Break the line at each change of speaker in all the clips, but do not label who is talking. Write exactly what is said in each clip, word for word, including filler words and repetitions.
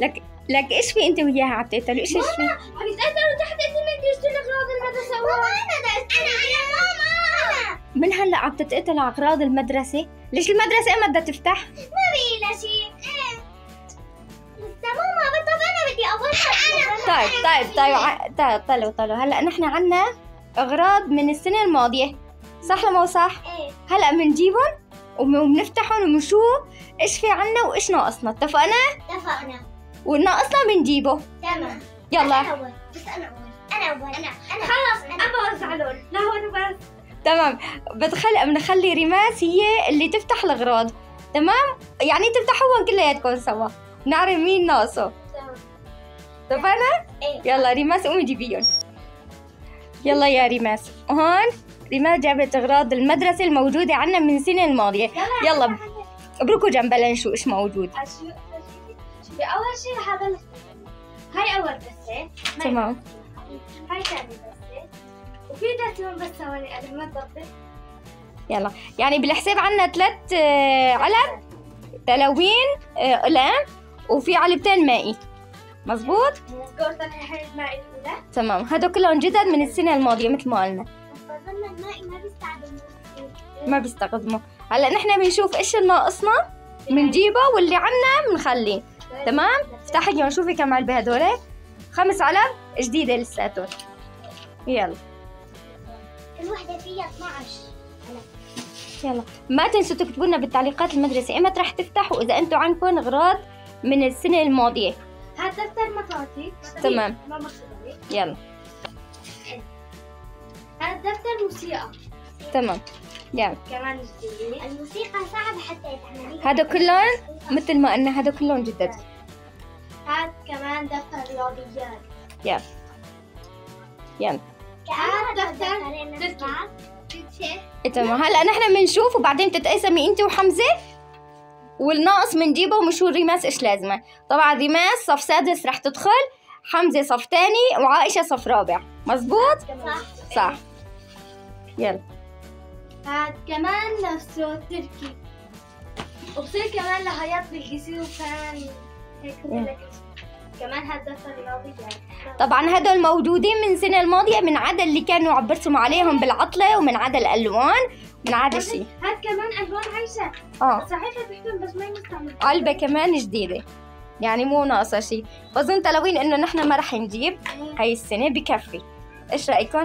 لك لك ايش في انت وياها عم تقتلوا؟ ايش ايش في؟
عم يتقتلوا تحت انت ما بدي اشتري اغراض المدرسه. ماما انا بدي انا انا ماما
من هلا عم تتقتلوا على اغراض المدرسه؟ ليش المدرسه ما بدها تفتح؟
ما بي لها شيء. ايه ماما طب انا بدي اول.
طيب طيب طيب طيب طلعوا طلعوا هلا نحن عنا اغراض من السنه الماضيه، صح ولا مو صح؟
ايه
هلا بنجيبهم وبنفتحهم وبنشوف ايش في عنا وايش ناقصنا، اتفقنا؟
اتفقنا.
والناقصنا بنجيبه.
تمام
يلا
انا اول. بس انا اول انا اول انا انا خلص ابى ازعلون. لا هو بس
تمام. بتخلي بنخلي ريماس هي اللي تفتح الاغراض، تمام؟ يعني تفتحوهم كلياتكم سوا نعرف مين ناقصه.
تمام
اتفقنا؟
ايه
يلا ريماس قومي جيبيهم. يلا يا ريماس. هون ريماس جابت اغراض المدرسه الموجوده عنا من السنه الماضيه. يلا ابركوا جنبها لنشوف ايش موجود.
شوفي اول شيء هذا هاي اول دسه.
تمام.
هاي ثاني دسه وفي دسه بس هون قبل ما تضبط.
يلا يعني بالحساب عنا ثلاث علب تلوين اقلام وفي علبتين مائي، مزبوط؟
مزبوط. هاي المائي الاولى.
تمام. هدول كلهم جدد من السنه الماضيه مثل ما قلنا.
فضلنا المائي ما بيستخدموه
ما بيستخدموا. هلا نحن بنشوف ايش اللي ناقصنا بنجيبه واللي عنا بنخليه. تمام. افتحي لهم شوفي كم علبه هدول. خمس علب جديده لساتهم. يلا
كل وحده فيها اثنعش.
يلا ما تنسوا تكتبوا لنا بالتعليقات المدرسه ايمتى رح تفتح واذا انتم عندكم اغراض من السنه الماضيه.
هذا دفتر مطاطي.
تمام.
ما مقصودي.
يلا
هذا دفتر موسيقى.
تمام. يلا
كمان جديد. الموسيقى صعبة حتى تعمليها.
هذا كلهم مثل ما قلنا هذا كلهم جدد.
هذا كمان دفتر رياضيات.
يلا يلا
هذا دفتر تركي.
تمام. هلا نحن بنشوف وبعدين تتقسمي انت وحمزه والناقص بنجيبه ومشهور ريماس ايش لازمه. طبعا ريماس صف سادس رح تدخل، حمزه صف ثاني وعائشه صف رابع، مزبوط؟
صح
صح. يلا
هذا كمان نفسه تركي وبصير كمان لهيات بالقصير وكان هيك لك. كمان هذا دفتر رياضيات.
طبعا هدول موجودين من السنه الماضيه من عدا اللي كانوا عم برسموا عليهم بالعطله ومن عدا الالوان من عدا الشيء.
هذا كمان الوان عايشه.
اه
صحيح بتحكم بس ما يستعمل.
علبه كمان جديده يعني مو ناقصه شيء. بظن تلوين انه نحن ما رح نجيب هاي السنه بكفي. ايش رايكم؟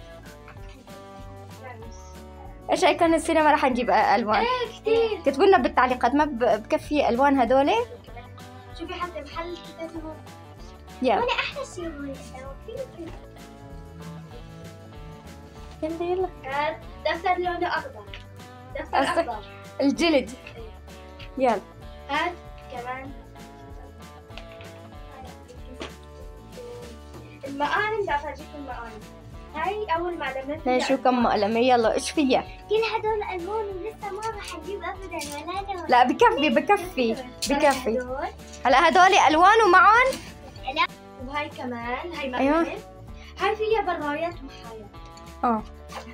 ايش رايكم السنه ما رح نجيب الوان؟
ايه كثير.
كتبوا لنا بالتعليقات ما بكفي الوان هدول.
شوفي حتى محل كتابه.
يلا
وانا احلى شيء هون
يلا يلا.
هذا دفتر لونه اخضر. دفتر اخضر
الجلد. يلا
هذا كمان المقالم. بدي افرجيكم المقالم. هاي اول معلمة.
هاي شو كم مقلمة. يلا ايش فيها؟
كل هدول الوان ولسه ما راح نجيب ابدا ولا لون.
لا بكفي بكفي بكفي. هلا هدول الوان ومعهم.
لا وهاي كمان هاي مقلمة.
أيوة.
هاي فيها برايات وحايات.
اه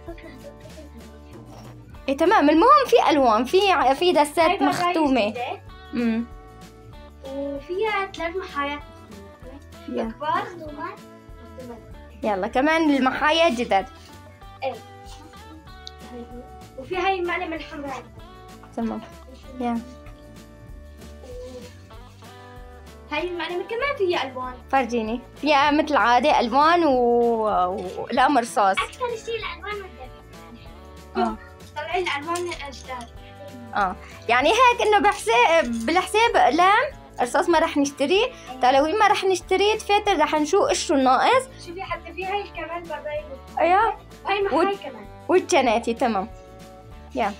ايه تمام. المهم في الوان في في دسات مختومة. امم
وفيها ثلاث محايات
يلا
كبار.
يلا كمان المحايا جدد.
ايه وفي هاي المعلمة الحمراء.
تمام. يلا
هاي المعلمة كمان فيها الوان.
فرجيني. فيها مثل عادة الوان و... والقمر رصاص.
اكثر شيء الالوان والدفء.
اه
طلعي الالوان من الاجداد.
اه يعني هيك انه بحساب بالحساب اقلام رصاص ما رح نشتري، تلوين ما رح نشتري، دفاتر رح نشوف ايش شو الناقص.
شوفي حتى في هاي كمان برايل.
ايوه
وهي محاي
وال...
كمان
والجناتي. تمام. يلا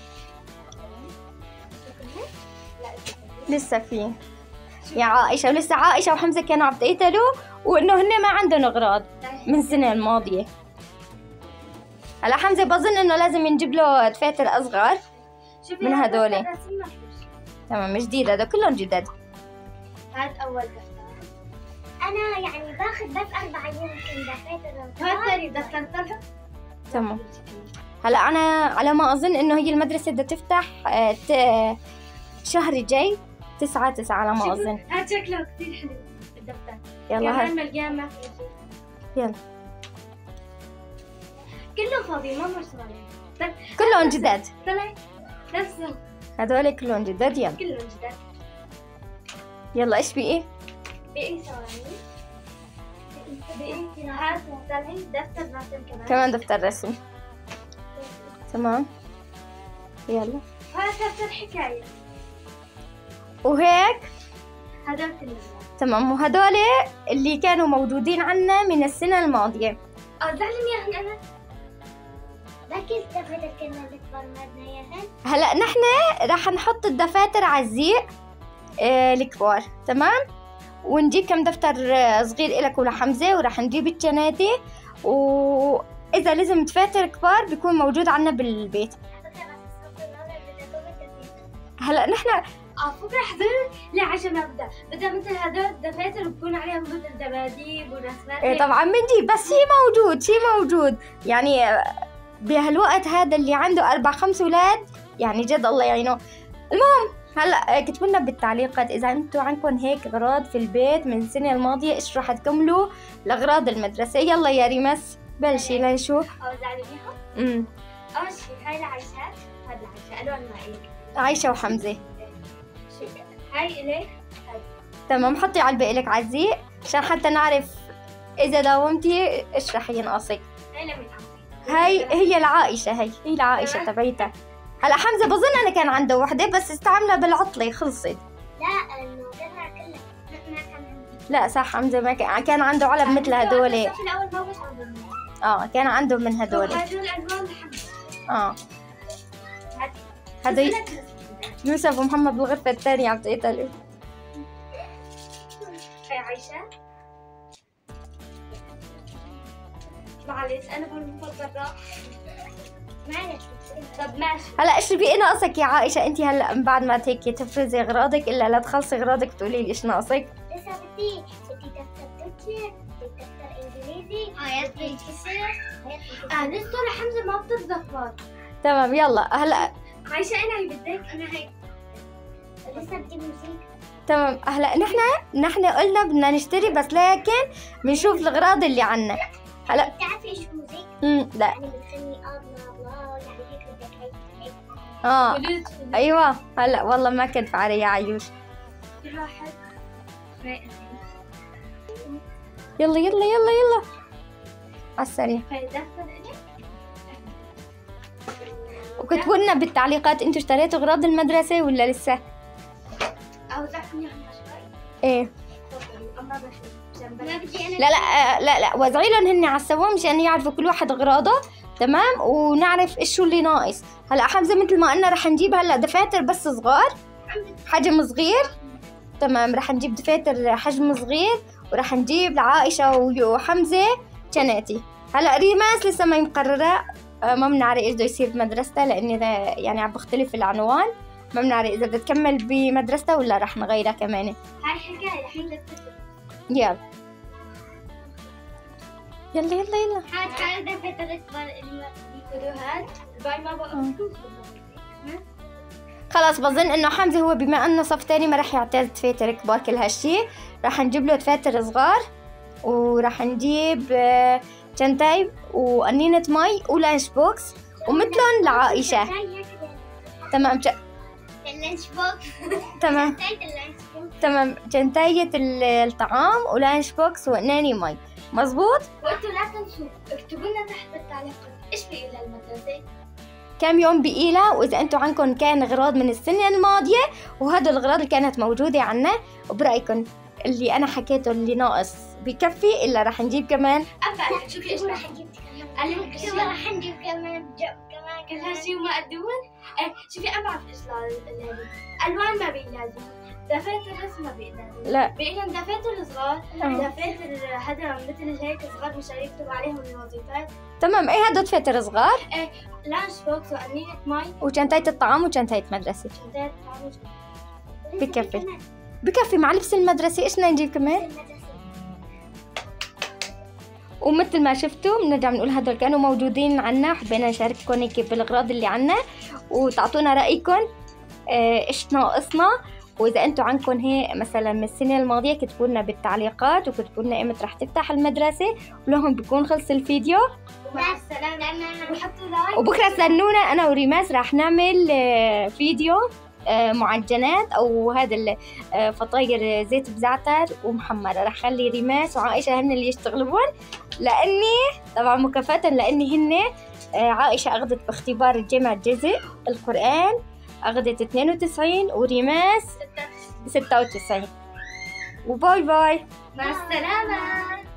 لسه في يا عائشة ولسه عائشة وحمزة كانوا عم يقتلوا وانه هن ما عندهم اغراض من السنة الماضية. هلا حمزة بظن انه لازم نجيب له دفاتر اصغر من هدول. تمام جديد هذا كلهم جداد.
هذا اول دفتر. انا يعني باخذ بس اربع يمكن دفاتر. هذا ثاني دفتر طلع.
تمام. هلا انا على ما اظن انه هي المدرسة بدها تفتح شهر الجاي تسعة تسعة على ما اظن.
هذا شكله كثير حلو. الدفتر.
يلا
كمان
هاي
ملقاه ما في شيء.
يلا
كله فاضي ما مرسوم عليه. طيب
كلهم جداد،
طلع نفسه
هذول كلهم جداد. يلا
كلهم جداد.
يلا ايش في ايه؟
بقي ثواني. بقي هات طلعي دفتر رسم كمان.
كمان دفتر رسم. تمام يلا.
هذا دفتر حكاية.
وهيك
هذول كلهم.
تمام. وهدول اللي كانوا موجودين عنا من السنة الماضية.
اه زعلني اياهن انا. لكن الدفاتر كنا نكبر مالنا اياهن.
هلا نحن راح نحط الدفاتر على الزيق آه الكبار، تمام. ونجيب كم دفتر آه، صغير إلك ولحمزة، وراح نجيب الشناتي، وإذا لازم دفاتر كبار بيكون موجود عنا بالبيت. هلا نحن
اه فكرة حضر لا عشان نبدا بدأ مثل هذول الدفاتر بكون عليها مثل دباديب ورسمات.
إيه طبعا بنجيب، بس شي موجود شي موجود يعني آه، بهالوقت هذا اللي عنده أربع خمس أولاد يعني جد الله يعينه. المهم هلا آه، كتبوا لنا بالتعليقات إذا أنتوا عندكم هيك أغراض في البيت من السنة الماضية، إيش راح تكملوا لأغراض المدرسة. يلا يا ريمس بلشي لنشوف.
او زعلوا فيهم.
امم
اول شيء هاي العيشات، هاي العيشة الوان ما إلك.
عايشة وحمزة.
شو هاي إلك. هاي
تمام حطي على الباقي لك على الزيق عشان حتى نعرف إذا داومتي إيش راح ينقصك.
هاي لمن
هاي هي العائشة، هي هي العائشة تبعيتها. هلا حمزة بظن أنا كان عنده وحدة بس استعملها بالعطلة خلصت.
لا انه كلها كلها ما كان عندي.
لا صح حمزة ما كان كان عنده علب مثل هدول.
الصف الاول ما بس عندهم.
اه كان عنده من هدول.
هدول الالوان لحد.
اه
هذه
هذا يوسف ومحمد بالغرفة الثانية عم تقتلوا.
هاي عايشة. معلش انا بالمفضل معلش. طب ماشي.
هلا ايش بقي ناقصك يا عائشة؟ انت هلا من بعد ما هيك تفرزي اغراضك الا لا تخلصي اغراضك بتقولي لي ايش ناقصك؟
لسه بدي بدي دفتر تركي، بدي دفتر انجليزي، آيات بالكسر. اه لسه لحمزة ما بتتذكر.
تمام يلا هلا.
عايشة انا اللي بدك انا هيك. لسه بدي موسيقى.
تمام هلا نحن نحن قلنا بدنا نشتري بس لكن بنشوف الاغراض اللي عنا. هلا
بتعرفي ايش موسيقى؟
امم لا
يعني بتغني الله الله يعني هيك بدك هيك هيك.
اه
ولد
ايوه. هلا والله ما كنت علي يا عيوش.
واحد.
يلا يلا يلا يلا على السريع. وكتبوا لنا بالتعليقات انتوا اشتريتوا اغراض المدرسة ولا لسه؟
او زعفني احنا شوي.
ايه
اما بشوف ما بدي انا.
لا لا آه، لا لا وزعي لهم هن على السوا مشان يعرفوا كل واحد اغراضه، تمام، ونعرف ايش شو اللي ناقص. هلا حمزة مثل ما قلنا رح نجيب هلا دفاتر بس صغار حجم صغير. تمام رح نجيب دفاتر حجم صغير ورح نجيب لعائشة وحمزة شناتي. هلا ريماس لسه ما مقررة، آه، ما بنعرف ايش بده يصير بمدرستها لاني يعني عم بختلف العنوان، ما بنعرف اذا بدها تكمل بمدرستها ولا رح نغيرها كمان.
هاي حكاية الحين
يلا يلا يلا يلا
هاد هاد دفتر اكبر اللي الفيديوهات الباقي ما بقى.
خلاص بظن انه حمزة هو بما انه صف تاني ما رح يعتز دفاتر كبار كل هالشي، رح نجيب له دفاتر صغار ورح نجيب آه، شنطاي وقنينة مي ولانش بوكس ومثلهم لعائشة. تمام ش...
اللانش بوكس.
تمام
اللانش بوكس.
تمام جنتاية الطعام ولانش بوكس وقناني مي. مزبوط.
وانتوا لا تنسوا اكتبوا لنا تحت بالتعليقات ايش بقي للمدرسة،
كم يوم بقيلها، واذا انتم عندكم كان اغراض من السنة الماضية وهدول الاغراض اللي كانت موجودة عنا، وبرأيكم اللي انا حكيته اللي ناقص بكفي الا رح نجيب كمان.
أبا شوفي ايش رح نجيب كمان. قال لك رح نجيب كمان كمان كل هالشيء وما قدمون. ايه شوفي انا بعرف ايش لازم. الوان ما بقي لازم، دفاتر رسم ما بقي لازم.
لا
بقي لهم دفاتر صغار،
أه.
دفاتر هذا مثل هيك صغار مشان يكتبوا عليهم الوظيفات.
تمام ايه هدول دفاتر صغار.
ايه لانش بوكس وقنينة مي
وشنطاية الطعام وشنطاية مدرسة.
شنطات طعام.
بكفي بكفي مع لبس المدرسة. ايش بدنا نجيب كمان؟ ومثل ما شفتوا بنرجع بنقول هدول كانوا موجودين عنا، حبينا نشارككم هيك بالاغراض اللي عنا وتعطونا رايكم ايش ناقصنا، واذا انتم عندكم هي مثلا من السنه الماضيه كتبوا لنا بالتعليقات وكتبوا لنا امتى رح تفتح المدرسه، ولهم بيكون خلص الفيديو.
مع السلامه وحطوا لايك.
وبكره استنونا انا وريماس رح نعمل فيديو معجنات او هذا الفطاير زيت بزعتر ومحمره. رح خلي ريماس وعائشه هن اللي يشتغلون، لاني طبعا مكافاه لاني هن عائشه اخذت باختبار الجامع الجزء القران اخذت اثنين وتسعين وريماس ستة وتسعين. وباي باي
مع السلامه.